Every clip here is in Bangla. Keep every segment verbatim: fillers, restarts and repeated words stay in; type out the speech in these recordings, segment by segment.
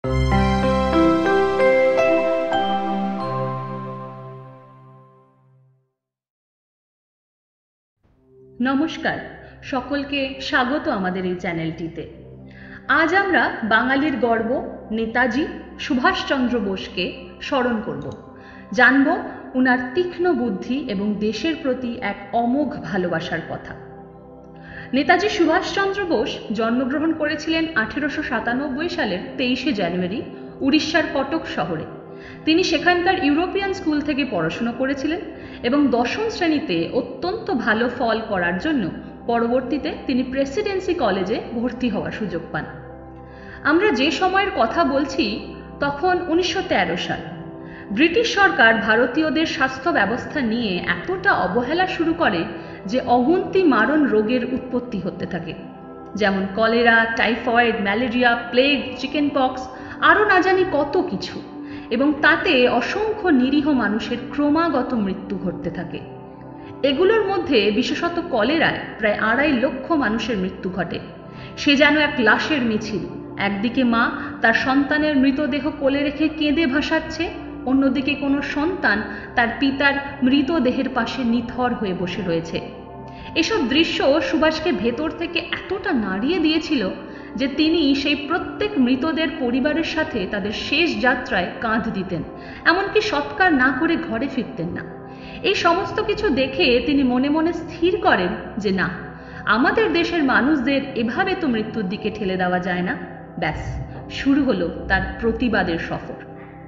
নমস্কার, সকলকে স্বাগত আমাদের এই চ্যানেলটিতে। আজ আমরা বাঙালির গর্ব নেতাজি সুভাষচন্দ্র বোসকে স্মরণ করব, জানব উনার তীক্ষ্ণ বুদ্ধি এবং দেশের প্রতি এক অমোঘ ভালোবাসার কথা। নেতাজি সুভাষচন্দ্র বোস জন্মগ্রহণ করেছিলেন আঠেরোশো সাতানব্বই সালের তেইশে জানুয়ারি উড়িষ্যার কটক শহরে। তিনি সেখানকার ইউরোপিয়ান স্কুল থেকে পড়াশুনো করেছিলেন এবং দশম শ্রেণীতে অত্যন্ত ভালো ফল করার জন্য পরবর্তীতে তিনি প্রেসিডেন্সি কলেজে ভর্তি হওয়ার সুযোগ পান। আমরা যে সময়ের কথা বলছি তখন উনিশশো তেরো সাল। ব্রিটিশ সরকার ভারতীয়দের স্বাস্থ্য ব্যবস্থা নিয়ে এতটা অবহেলা শুরু করে যে অগুন্তি মারণ রোগের উৎপত্তি হতে থাকে, যেমন cholera, typhoid, malaria, plague, chicken pox, আরও না জানি কত কিছু, এবং তাতে অসংখ্য নিরীহ মানুষের ক্রমাগত মৃত্যু ঘটতে থাকে। এগুলোর মধ্যে বিশেষত কলেরায় প্রায় আড়াই লক্ষ মানুষের মৃত্যু ঘটে। সে যেন এক লাশের মিছিল। একদিকে মা তার সন্তানের মৃতদেহ কোলে রেখে কেঁদে ভাসাচ্ছে, অন্যদিকে কোনো সন্তান তার পিতার মৃতদেহের পাশে নিথর হয়ে বসে রয়েছে। এসব দৃশ্য সুভাষকে ভেতর থেকে এতটা নাড়িয়ে দিয়েছিল যে তিনি সেই প্রত্যেক মৃতদের পরিবারের সাথে তাদের শেষ যাত্রায় কাঁধ দিতেন, এমনকি সৎকার না করে ঘরে ফিরতেন না। এই সমস্ত কিছু দেখে তিনি মনে মনে স্থির করেন যে না, আমাদের দেশের মানুষদের এভাবে তো মৃত্যুর দিকে ঠেলে দেওয়া যায় না। ব্যাস, শুরু হলো তার প্রতিবাদের সফর।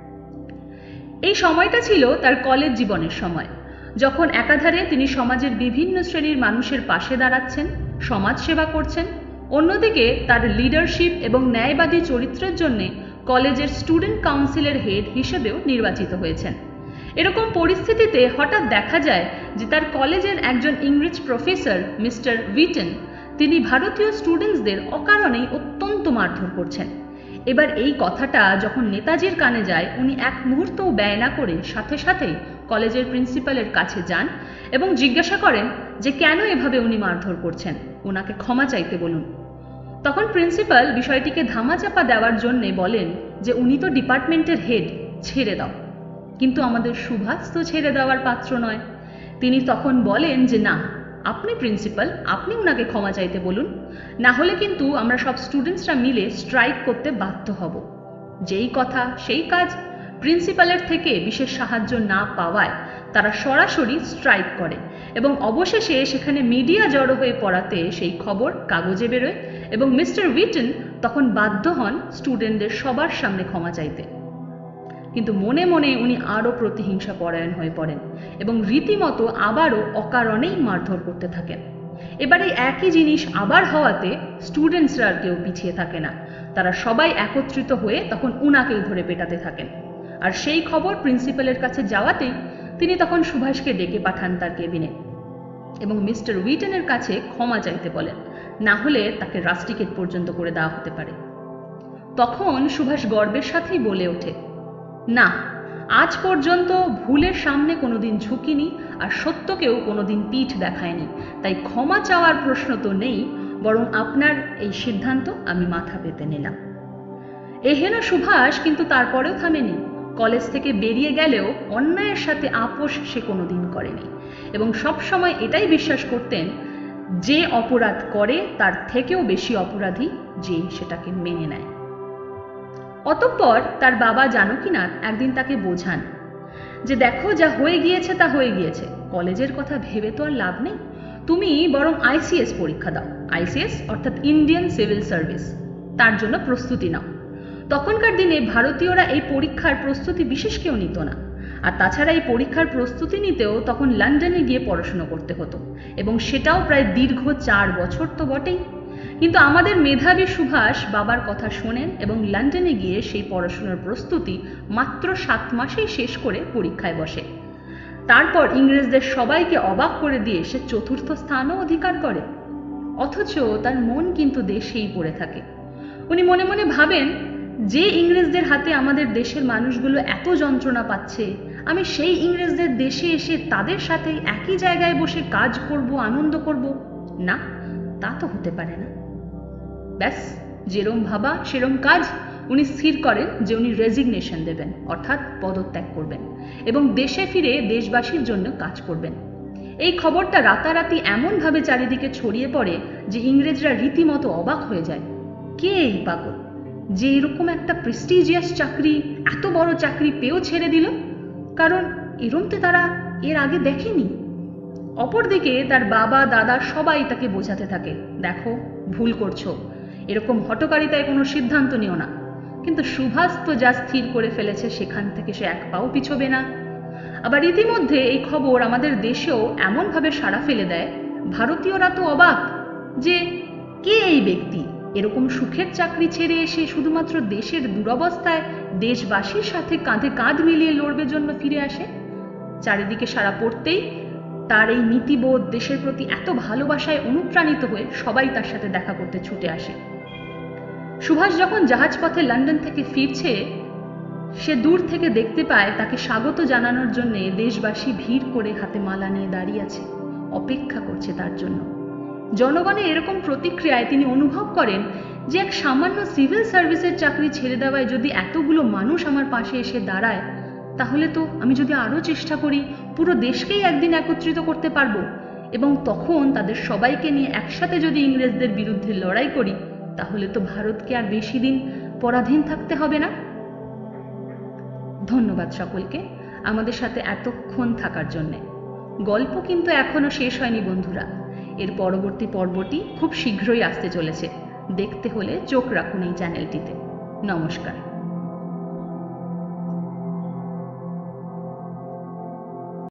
এই সময়টা ছিল তার কলেজ জীবনের সময়, যখন একাধারে তিনি সমাজের বিভিন্ন শ্রেণীর মানুষের পাশে দাঁড়াচ্ছেন, সমাজ সেবা করছেন, অন্যদিকে তার লিডারশিপ এবং ন্যায়বাদী চরিত্রের জন্য কলেজের স্টুডেন্ট কাউন্সিলের হেড হিসেবেও নির্বাচিত হয়েছেন। এরকম পরিস্থিতিতে হঠাৎ দেখা যায় যে তার কলেজের একজন ইংরেজ প্রফেসর মিস্টার উইটেন, তিনি ভারতীয় স্টুডেন্টসদের অকারণেই অত্যন্ত মারধর করছেন। এবার এই কথাটা যখন নেতাজির কানে যায়, উনি এক মুহূর্তও ব্যয় না করে সাথে সাথেই কলেজের প্রিন্সিপালের কাছে যান এবং জিজ্ঞাসা করেন যে কেন এভাবে উনি মারধর করছেন, ওনাকে ক্ষমা চাইতে বলুন। তখন প্রিন্সিপাল বিষয়টিকে ধামাচাপা দেওয়ার জন্য বলেন যে উনি তো ডিপার্টমেন্টের হেড, ছেড়ে দাও। কিন্তু আমাদের সুভাষ তো ছেড়ে দেওয়ার পাত্র নয়। তিনি তখন বলেন যে না, আপনি প্রিন্সিপাল, আপনি ওনাকে ক্ষমা চাইতে বলুন, না হলে কিন্তু আমরা সব স্টুডেন্টসরা মিলে স্ট্রাইক করতে বাধ্য হব। যেই কথা সেই কাজ। প্রিন্সিপালের থেকে বিশেষ সাহায্য না পাওয়ায় তারা সরাসরি স্ট্রাইক করে এবং অবশেষে সেখানে মিডিয়া জড়ো হয়ে পড়াতে সেই খবর কাগজে বেরোয় এবং মিস্টার উইটেন তখন বাধ্য হন স্টুডেন্টদের সবার সামনে ক্ষমা চাইতে। কিন্তু মনে মনে উনি আরও প্রতিহিংসা পরায়ণ হয়ে পড়েন এবং রীতিমতো আবারও অকারণেই মারধর করতে থাকেন। এবার এই একই জিনিস আবার হওয়াতে স্টুডেন্টসরা আর কেউ পিছিয়ে থাকে না, তারা সবাই একত্রিত হয়ে তখন উনাকেই ধরে পেটাতে থাকেন। আর সেই খবর প্রিন্সিপালের কাছে যাওয়াতেই তিনি তখন সুভাষকে ডেকে পাঠান তার কেবিনে এবং মিস্টার উইটেনের কাছে ক্ষমা চাইতে বলেন, না হলে তাকে রাস্টিকেট পর্যন্ত করে দেওয়া হতে পারে। তখন সুভাষ গর্বের সাথেই বলে ওঠে, না, আজ পর্যন্ত ভুলের সামনে কোনোদিন ঝুঁকিনি আর সত্যকেও কোনোদিন পিঠ দেখায়নি, তাই ক্ষমা চাওয়ার প্রশ্ন তো নেই, বরং আপনার এই সিদ্ধান্ত আমি মাথা পেতে নিলাম। এহেন সুভাষ কিন্তু তারপরেও থামেনি। কলেজ থেকে বেরিয়ে গেলেও অন্যায়ের সাথে আপোষ সে কোনোদিন করেনি এবং সবসময় এটাই বিশ্বাস করতেন, যে অপরাধ করে তার থেকেও বেশি অপরাধী যে সেটাকে মেনে নেয়। অতঃপর তার বাবা জানকীনাথ একদিন তাকে বোঝান যে দেখো, যা হয়ে গিয়েছে তা হয়ে গিয়েছে, কলেজের কথা ভেবে তো আর লাভ নেই, তুমি বরং আইসিএস পরীক্ষা দাও। আইসিএস অর্থাৎ ইন্ডিয়ান সিভিল সার্ভিস, তার জন্য প্রস্তুতি নাও। তখনকার দিনে ভারতীয়রা এই পরীক্ষার প্রস্তুতি বিশেষ কেউ নিত না, আর তাছাড়া এই পরীক্ষার প্রস্তুতি নিতেও তখন লন্ডনে গিয়ে পড়াশুনো করতে হতো এবং সেটাও প্রায় দীর্ঘ চার বছর তো বটেই। কিন্তু আমাদের মেধাবী সুভাষ বাবার কথা শোনেন এবং লন্ডনে গিয়ে সেই পড়াশোনার প্রস্তুতি মাত্র সাত মাসেই শেষ করে পরীক্ষায় বসে। তারপর ইংরেজদের সবাইকে অবাক করে দিয়ে সে চতুর্থ স্থানও অধিকার করে। অথচ তার মন কিন্তু দেশেই পড়ে থাকে। উনি মনে মনে ভাবেন, যে ইংরেজদের হাতে আমাদের দেশের মানুষগুলো এত যন্ত্রণা পাচ্ছে, আমি সেই ইংরেজদের দেশে এসে তাদের সাথে একই জায়গায় বসে কাজ করব, আনন্দ করব না, তা তো হতে পারে না। ব্যাস, যেরম ভাবা সেরম কাজ, উনি স্থির করেন যে উনি রেজিগনেশন দেবেন, অর্থাৎ পদত্যাগ করবেন এবং দেশে ফিরে দেশবাসীর জন্য কাজ করবেন। এই খবরটা রাতারাতি এমনভাবে চারিদিকে ছড়িয়ে পড়ে যে ইংরেজরা রীতিমতো অবাক হয়ে যায়। কে এই পাগল যে এরকম একটা প্রেস্টিজিয়াস চাকরি, এত বড় চাকরি পেয়েও ছেড়ে দিল? কারণ এরম তো তারা এর আগে দেখেনি। অপরদিকে তার বাবা দাদা সবাই তাকে বোঝাতে থাকে, দেখো ভুল করছো, এরকম হঠকারিতায় কোনো সিদ্ধান্ত নিও না। কিন্তু সুভাষ তো যা স্থির করে ফেলেছে সেখান থেকে সে এক পাও পিছোবে না। আবার ইতিমধ্যে এই খবর আমাদের দেশেও এমনভাবে সাড়া ফেলে দেয়, ভারতীয়রা তো অবাক যে কে এই ব্যক্তি এরকম সুখের চাকরি ছেড়ে এসে শুধুমাত্র দেশের দুরবস্থায় দেশবাসীর সাথে কাঁধে কাঁধ মিলিয়ে লড়বে জন্য ফিরে আসে। চারিদিকে সাড়া পড়তেই তার এই নীতিবোধ, দেশের প্রতি এত ভালোবাসায় অনুপ্রাণিত হয়ে সবাই তার সাথে দেখা করতে ছুটে আসে। সুভাষ যখন জাহাজপথে লন্ডন থেকে ফিরছে, সে দূর থেকে দেখতে পায় তাকে স্বাগত জানানোর জন্য দেশবাসী ভিড় করে হাতে মালা নিয়ে দাঁড়িয়ে আছে, অপেক্ষা করছে তার জন্য। জনগণের এরকম প্রতিক্রিয়ায় তিনি অনুভব করেন যে এক সামান্য সিভিল সার্ভিসের চাকরি ছেড়ে দেওয়ায় যদি এতগুলো মানুষ আমার পাশে এসে দাঁড়ায়, তাহলে তো আমি যদি আরো চেষ্টা করি পুরো দেশকেই একদিন একত্রিত করতে পারবো এবং তখন তাদের সবাইকে নিয়ে একসাথে যদি ইংরেজদের বিরুদ্ধে লড়াই করি, তাহলে তো ভারতকে আর বেশি দিন পরাধীন থাকতে হবে না। ধন্যবাদ সকলকে আমাদের সাথে এতক্ষণ থাকার জন্য। গল্প কিন্তু এখনো শেষ হয়নি বন্ধুরা, এর পরবর্তী পর্বটি খুব শীঘ্রই আসতে চলেছে। দেখতে হলে চোখ রাখুন এই চ্যানেলটিতে। নমস্কার।